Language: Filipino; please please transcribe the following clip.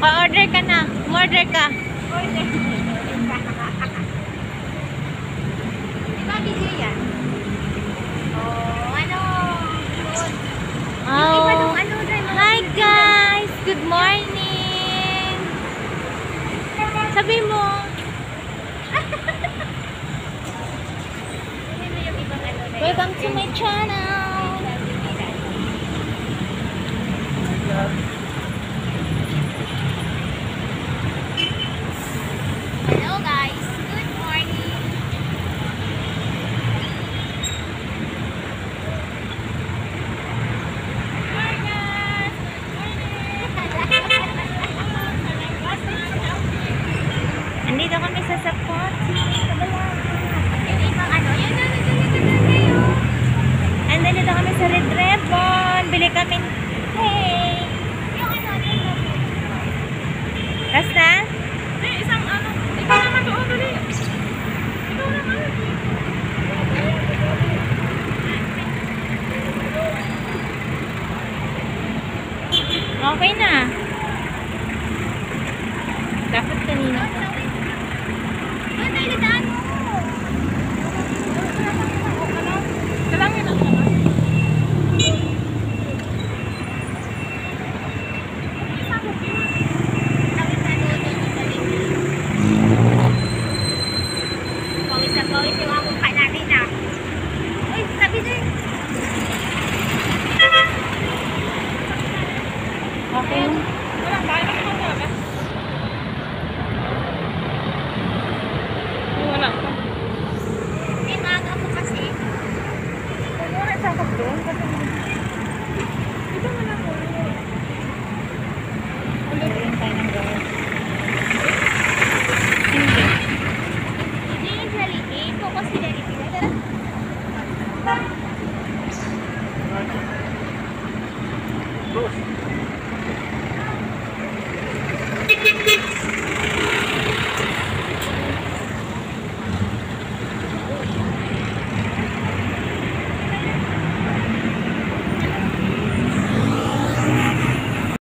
Pa-order ka na. Order ka. Order. Di ba DJ yan? Oh, ano? Yung iba nung ano dahil mga Hi guys! Good morning! Sabi mo. Ano yung ibang ano na yun? Welcome to my channel. Hello guys, good morning. Andito kami sa Sapoti. Yung ibang ano, yun. And then dito kami sa Red Ribbon. Bili kami. Hey! Yung ano, yun. Basta? Isang ano, ikaw naman doon ulit. Ikaw naman. Okay na. Dapat kanina. Doon tayo nadaan mo. Kalangin ang Pawis na pawis yung akong